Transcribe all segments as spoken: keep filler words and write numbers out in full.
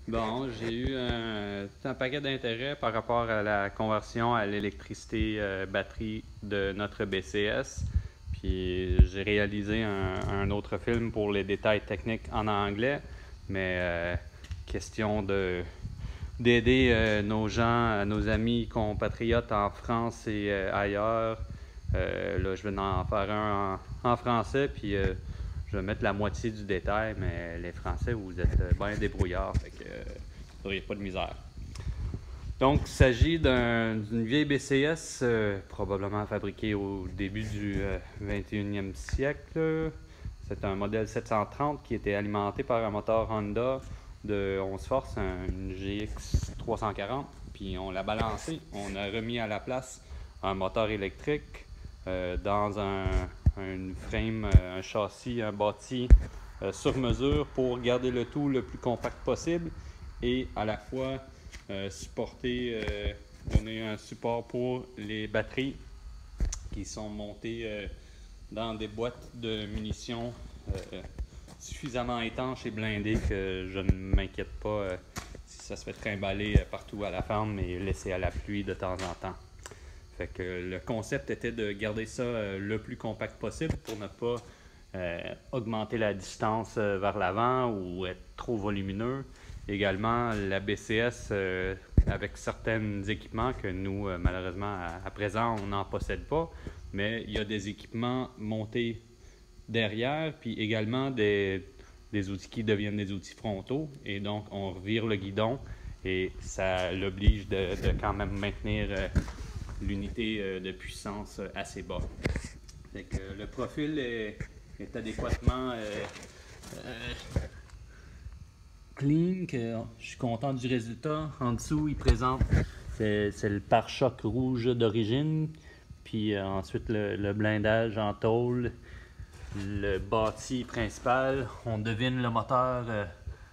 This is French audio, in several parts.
Bon, j'ai eu un, un paquet d'intérêts par rapport à la conversion à l'électricité euh, batterie de notre B C S. Puis j'ai réalisé un, un autre film pour les détails techniques en anglais, mais euh, question de d'aider euh, nos gens, nos amis compatriotes en France et euh, ailleurs. Euh, là, je vais en faire un en, en français, puis euh, je vais mettre la moitié du détail, mais les Français, vous êtes euh, bien débrouillards, fait que euh, vous n'auriez pas de misère. Donc, il s'agit d'un, d'une vieille B C S, euh, probablement fabriquée au début du euh, vingt et unième siècle. C'est un modèle sept cent trente qui était alimenté par un moteur Honda de onze forces, un, une G X trois cent quarante. Puis on l'a balancé, on a remis à la place un moteur électrique euh, dans un, un frame, un châssis, un bâti euh, sur mesure pour garder le tout le plus compact possible et à la fois euh, supporter, euh, donner un support pour les batteries qui sont montées euh, dans des boîtes de munitions euh, suffisamment étanches et blindées que je ne m'inquiète pas euh, si ça se fait trimballer partout à la ferme et laisser à la pluie de temps en temps. Fait que le concept était de garder ça euh, le plus compact possible pour ne pas euh, augmenter la distance euh, vers l'avant ou être trop volumineux. Également, la B C S, euh, avec certains équipements que nous, euh, malheureusement, à, à présent, on n'en possède pas, mais il y a des équipements montés derrière, puis également des, des outils qui deviennent des outils frontaux, et donc on revire le guidon, et ça l'oblige de, de quand même maintenir euh, l'unité euh, de puissance assez bas. Fait que le profil est, est adéquatement euh, euh, clean, que je suis content du résultat. En dessous, il présente, c'est, c'est le pare-choc rouge d'origine, puis euh, ensuite le, le blindage en tôle, le bâti principal. On devine le moteur euh,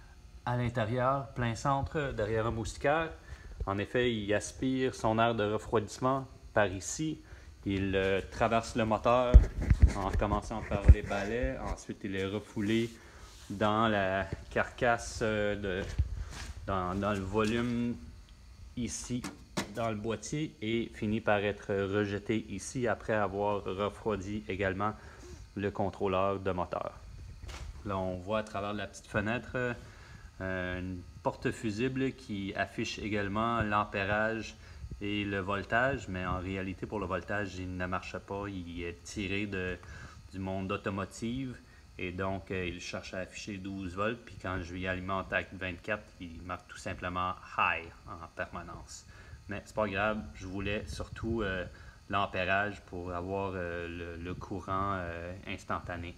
à l'intérieur, plein centre, derrière un moustiquaire. En effet, il aspire son air de refroidissement par ici. Il euh, traverse le moteur en commençant par les balais. Ensuite, il est refoulé dans la carcasse, euh, de, dans, dans le volume ici, dans le boîtier, et finit par être rejeté ici après avoir refroidi également le contrôleur de moteur. Là, on voit à travers la petite fenêtre euh, une porte fusible qui affiche également l'ampérage et le voltage, mais en réalité, pour le voltage, il ne marche pas. Il est tiré de, du monde automotive. Et donc, euh, il cherche à afficher douze volts, puis quand je lui alimente avec vingt-quatre, il marque tout simplement « high » en permanence. Mais c'est pas grave, je voulais surtout euh, l'ampérage pour avoir euh, le, le courant euh, instantané.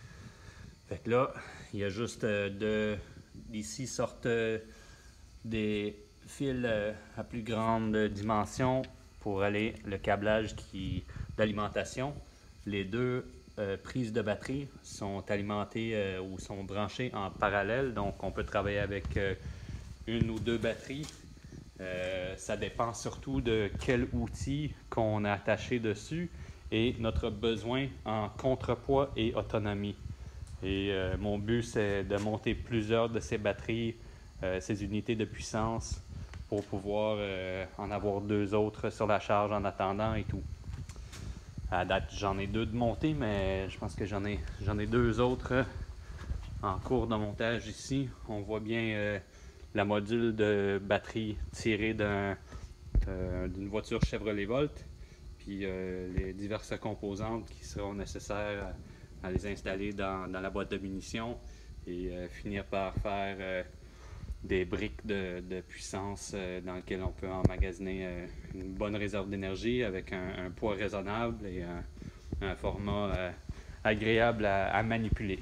Fait que là, il y a juste euh, de... D'ici sortent euh, des fils euh, à plus grande dimension pour aller le câblage qui, d'alimentation. Les deux Euh, prises de batterie sont alimentées euh, ou sont branchées en parallèle, donc on peut travailler avec euh, une ou deux batteries. Euh, ça dépend surtout de quel outil qu'on a attaché dessus et notre besoin en contrepoids et autonomie. Et euh, mon but, c'est de monter plusieurs de ces batteries, euh, ces unités de puissance, pour pouvoir euh, en avoir deux autres sur la charge en attendant et tout. À date, j'en ai deux de montée, mais je pense que j'en ai, j'en ai deux autres en cours de montage ici. On voit bien euh, la module de batterie tirée d'un, euh, d'une voiture Chevrolet Volt, puis euh, les diverses composantes qui seront nécessaires à, à les installer dans, dans la boîte de munitions et euh, finir par faire euh, des briques de, de puissance euh, dans lesquelles on peut emmagasiner euh, une bonne réserve d'énergie avec un, un poids raisonnable et un, un format euh, agréable à, à manipuler.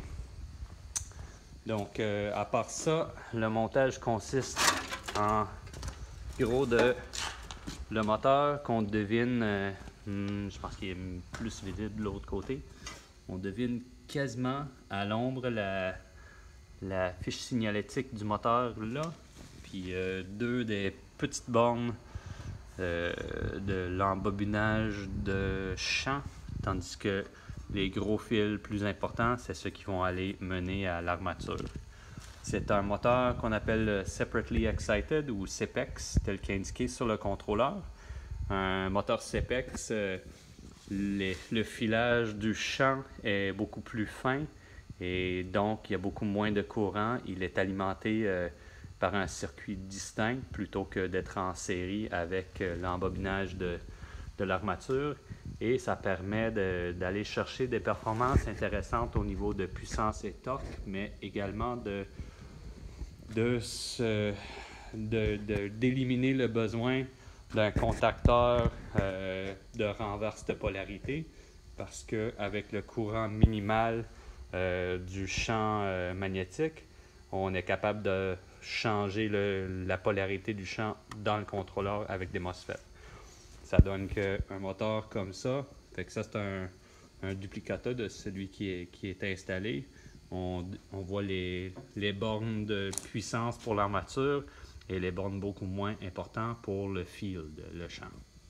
Donc, euh, à part ça, le montage consiste en gros de le moteur qu'on devine, euh, hmm, je pense qu'il est plus visible de l'autre côté. On devine quasiment à l'ombre la la fiche signalétique du moteur là, puis euh, deux des petites bornes euh, de l'embobinage de champ, tandis que les gros fils plus importants, c'est ceux qui vont aller mener à l'armature. C'est un moteur qu'on appelle Separately Excited ou S E P E X, tel qu'indiqué sur le contrôleur. Un moteur S E P E X, euh, les, le filage du champ est beaucoup plus fin et donc il y a beaucoup moins de courant. Il est alimenté euh, par un circuit distinct plutôt que d'être en série avec euh, l'embobinage de, de l'armature. Et ça permet d'aller chercher des performances intéressantes au niveau de puissance et torque, mais également de, de se, de, de, d'éliminer le besoin d'un contacteur euh, de renverse de polarité, parce qu'avec le courant minimal euh, du champ euh, magnétique, on est capable de changer le, la polarité du champ dans le contrôleur avec des MOSFET. Ça donne qu'un moteur comme ça, fait que ça c'est un, un duplicata de celui qui est, qui est installé. On, on voit les, les bornes de puissance pour l'armature et les bornes beaucoup moins importantes pour le field, le champ.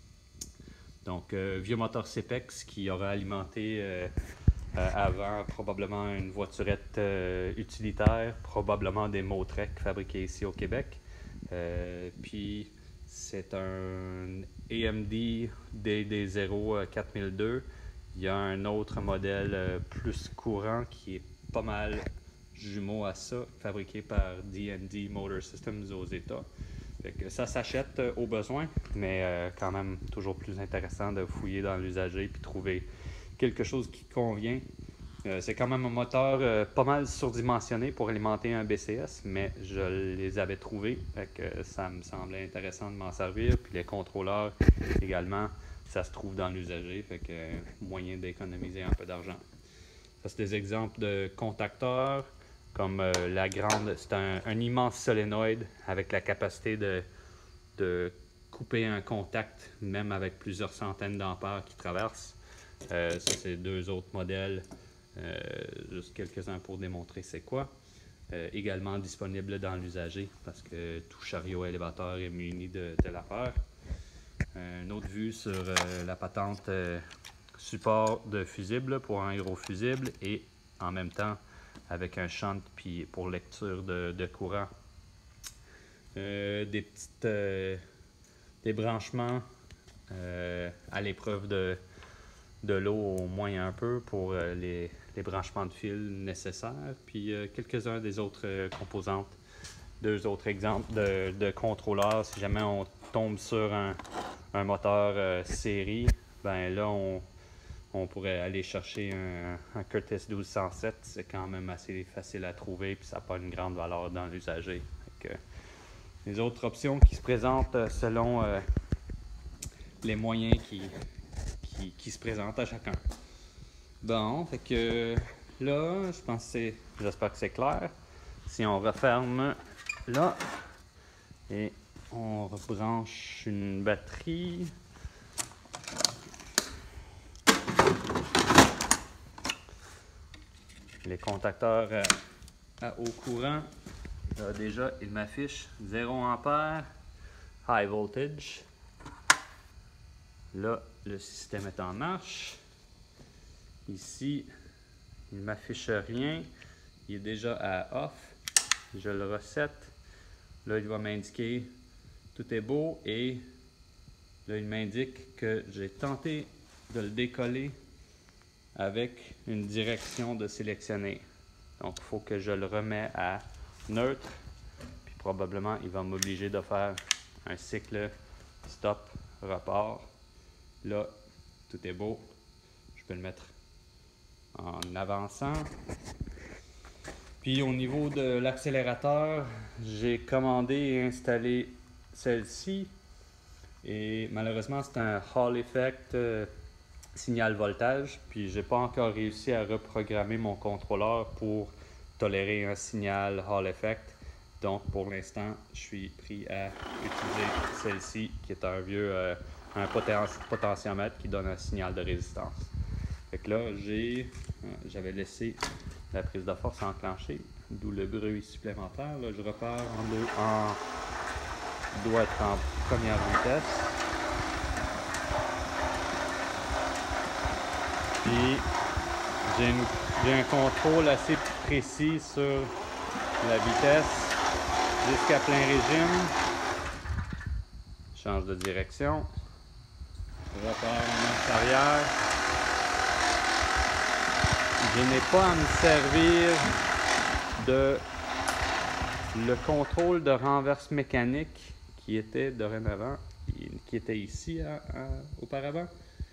Donc, euh, vieux moteur S E P E X qui aurait alimenté euh, euh, avant probablement une voiturette euh, utilitaire, probablement des Motrec fabriqués ici au Québec. Euh, puis, c'est un A M D D D zéro quatre mille deux. Il y a un autre modèle euh, plus courant qui est pas mal jumeau à ça, fabriqué par D and D Motor Systems aux États. Fait que ça s'achète euh, au besoin, mais euh, quand même toujours plus intéressant de fouiller dans l'usager et trouver quelque chose qui convient. Euh, c'est quand même un moteur euh, pas mal surdimensionné pour alimenter un B C S, mais je les avais trouvés, fait que ça me semblait intéressant de m'en servir. Puis les contrôleurs également, ça se trouve dans l'usager, fait que euh, moyen d'économiser un peu d'argent. Ça, c'est des exemples de contacteurs, comme euh, la grande, c'est un, un immense solénoïde avec la capacité de, de couper un contact, même avec plusieurs centaines d'ampères qui traversent. Euh, ça, c'est deux autres modèles. Euh, juste quelques-uns pour démontrer c'est quoi. Euh, également disponible dans l'usager parce que tout chariot élévateur est muni de, de l'affaire. Euh, une autre vue sur euh, la patente euh, support de fusible pour un aérofusible et en même temps avec un shunt puis pour lecture de, de courant. Euh, des petites euh, des branchements euh, à l'épreuve de de l'eau au moins un peu pour euh, les, les branchements de fil nécessaires, puis euh, quelques-uns des autres euh, composantes. Deux autres exemples de, de contrôleurs, si jamais on tombe sur un, un moteur euh, série, ben là on, on pourrait aller chercher un, un Curtis douze cent sept, c'est quand même assez facile à trouver, puis ça n'a pas une grande valeur dans l'usager. Les autres options qui se présentent selon euh, les moyens qui Qui, qui se présente à chacun. Bon, fait que là, je pense que c'est, j'espère que c'est clair. Si on referme là et on rebranche une batterie. Les contacteurs à, à haut courant, là, déjà, il m'affiche zéro ampère, high voltage. Là, le système est en marche. Ici, il ne m'affiche rien. Il est déjà à off. Je le reset. Là, il va m'indiquer tout est beau et là, il m'indique que j'ai tenté de le décoller avec une direction de sélectionner. Donc, il faut que je le remets à neutre. Puis probablement, il va m'obliger de faire un cycle stop, repart. Là, tout est beau. Je peux le mettre en avançant. Puis au niveau de l'accélérateur, j'ai commandé et installé celle-ci. Et malheureusement, c'est un Hall Effect euh, signal voltage. Puis j'ai pas encore réussi à reprogrammer mon contrôleur pour tolérer un signal Hall Effect. Donc pour l'instant, je suis pris à utiliser celle-ci, qui est un vieux euh, un poten potentiomètre qui donne un signal de résistance. Fait que là, j'ai, j'avais laissé la prise de force enclenchée, d'où le bruit supplémentaire. Là, je repars en deux, en, doit être en première vitesse. Puis j'ai un contrôle assez précis sur la vitesse jusqu'à plein régime. Change de direction. Repart en marche arrière. Je n'ai pas à me servir de le contrôle de renverse mécanique qui était dorénavant, qui était ici à, à, auparavant.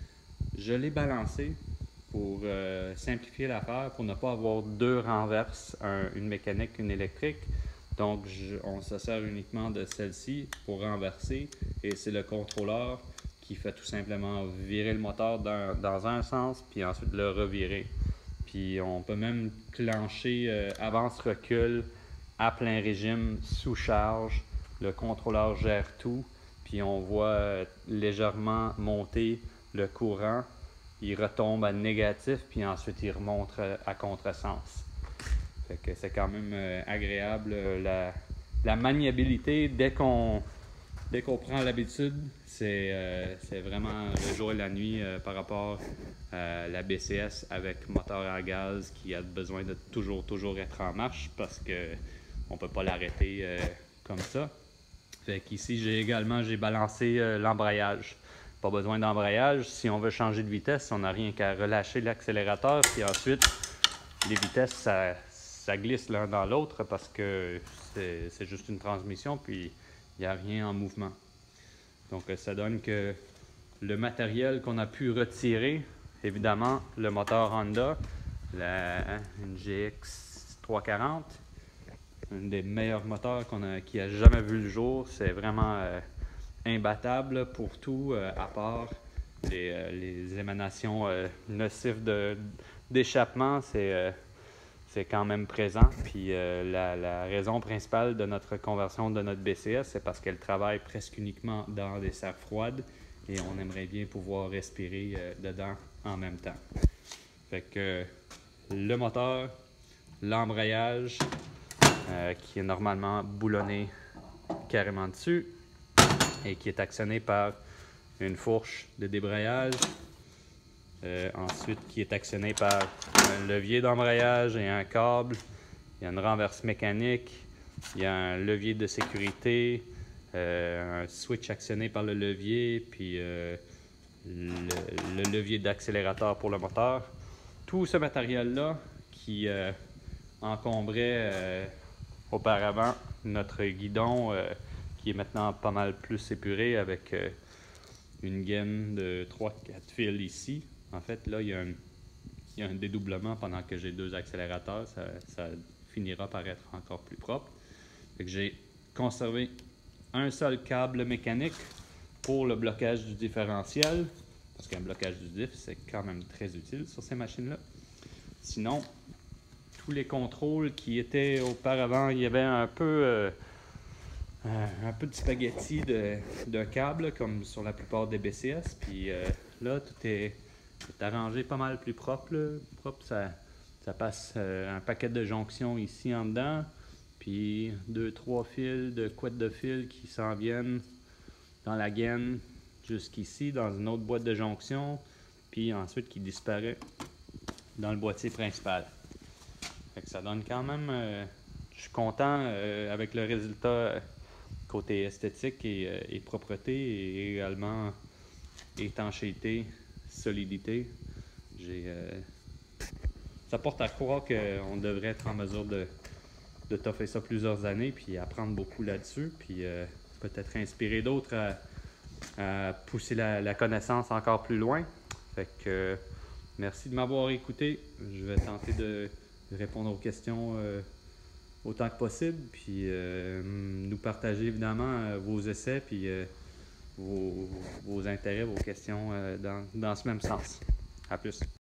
Je l'ai balancé pour euh, simplifier l'affaire, pour ne pas avoir deux renverses, un, une mécanique, une électrique. Donc, je, on se sert uniquement de celle-ci pour renverser et c'est le contrôleur qui fait tout simplement virer le moteur dans, dans un sens puis ensuite le revirer. Puis on peut même clencher euh, avance-recul à plein régime, sous charge. Le contrôleur gère tout puis on voit euh, légèrement monter le courant. Il retombe à négatif puis ensuite il remonte à contresens. Fait que c'est quand même euh, agréable euh, la, la maniabilité dès qu'on dès qu'on prend l'habitude, c'est euh, c'est vraiment le jour et la nuit euh, par rapport à la B C S avec moteur à gaz qui a besoin de toujours toujours être en marche parce que on peut pas l'arrêter euh, comme ça. Fait qu'ici j'ai également j'ai balancé euh, l'embrayage. Pas besoin d'embrayage. Si on veut changer de vitesse, on n'a rien qu'à relâcher l'accélérateur puis ensuite les vitesses ça ça glisse l'un dans l'autre parce que c'est juste une transmission, puis il n'y a rien en mouvement. Donc ça donne que le matériel qu'on a pu retirer, évidemment, le moteur Honda, la une G X trois cent quarante, un des meilleurs moteurs qu'on a, qui a jamais vu le jour. C'est vraiment euh, imbattable pour tout, euh, à part les, euh, les émanations euh, nocives d'échappement. C'est euh, c'est quand même présent. Puis euh, la, la raison principale de notre conversion de notre B C S, c'est parce qu'elle travaille presque uniquement dans des serres froides et on aimerait bien pouvoir respirer euh, dedans en même temps. Fait que le moteur, l'embrayage euh, qui est normalement boulonné carrément dessus et qui est actionné par une fourche de débrayage. Euh, ensuite, qui est actionné par un levier d'embrayage et un câble. Il y a une renverse mécanique. Il y a un levier de sécurité, euh, un switch actionné par le levier, puis euh, le, le levier d'accélérateur pour le moteur. Tout ce matériel-là qui euh, encombrait euh, auparavant notre guidon, euh, qui est maintenant pas mal plus épuré avec euh, une gaine de trois à quatre fils ici. En fait, là, il y a un, il y a un dédoublement pendant que j'ai deux accélérateurs. Ça, ça finira par être encore plus propre. Fait que j'ai conservé un seul câble mécanique pour le blocage du différentiel. Parce qu'un blocage du diff, c'est quand même très utile sur ces machines-là. Sinon, tous les contrôles qui étaient auparavant, il y avait un peu, euh, un peu de spaghetti de, de câble, comme sur la plupart des B C S. Puis euh, là, tout est... C'est arrangé pas mal plus propre. Là. propre ça, ça passe euh, un paquet de jonctions ici en dedans. Puis deux, trois fils de couettes de fil qui s'en viennent dans la gaine jusqu'ici, dans une autre boîte de jonction. Puis ensuite qui disparaît dans le boîtier principal. Fait que ça donne quand même... Euh, je suis content euh, avec le résultat euh, côté esthétique et, euh, et propreté et également étanchéité. Solidité. J'ai, euh, ça porte à croire qu'on devrait être en mesure de, de toffer ça plusieurs années puis apprendre beaucoup là-dessus, puis euh, peut-être inspirer d'autres à, à pousser la, la connaissance encore plus loin. Fait que euh, merci de m'avoir écouté. Je vais tenter de répondre aux questions euh, autant que possible, puis euh, nous partager évidemment euh, vos essais puis euh, Vos, vos intérêts, vos questions euh, dans, dans ce même sens. À plus.